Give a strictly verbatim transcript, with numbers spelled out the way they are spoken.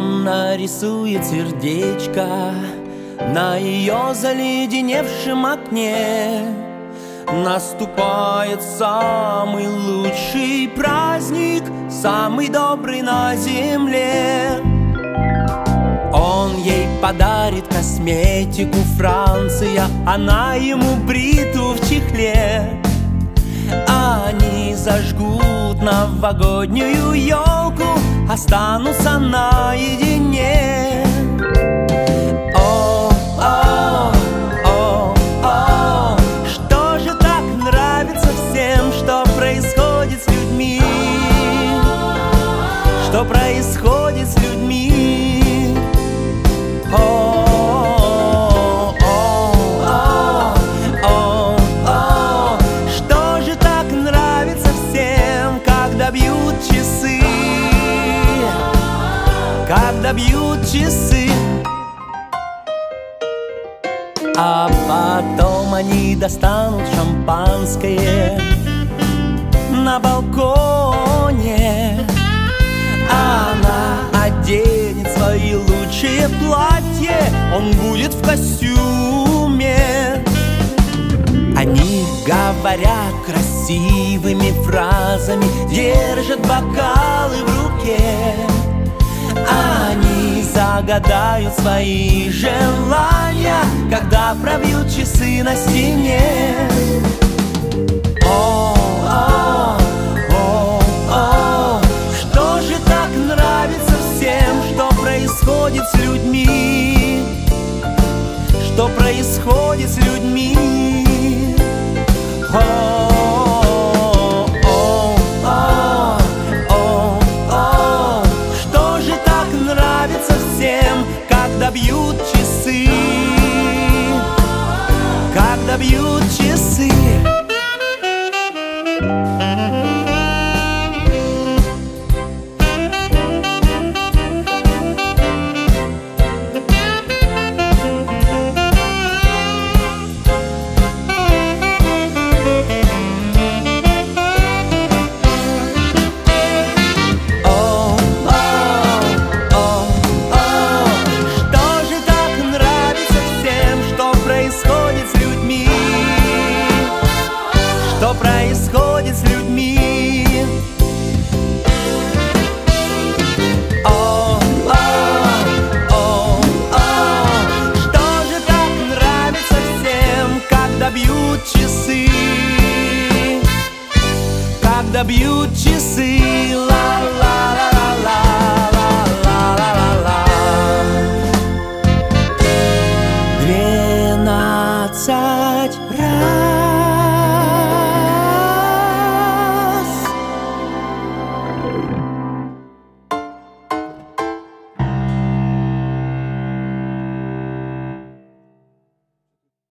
Он нарисует сердечко на ее заледеневшем окне. Наступает самый лучший праздник, самый добрый на земле. Он ей подарит косметику Франция, она ему бритву в чехле. Они зажгут новогоднюю елку, останутся наедине. О, о, о, о, что же так нравится всем, что происходит с людьми? Что происходит с людьми? О, бьют часы, когда бьют часы. А потом они достанут шампанское на балконе. Она оденет свои лучшие платья, он будет в костюме. Они говорят красивыми фразами, держат бокалы в руке. Они загадают свои желания, когда пробьют часы на стене. О, о, о, о, что же так нравится всем, что происходит с людьми? Что происходит с людьми? О, о, о, о, о, что же так нравится всем, когда бьют часы, когда бьют часы. Что происходит с людьми? О, о, о, о, что же так нравится всем, когда бьют часы, когда бьют часы.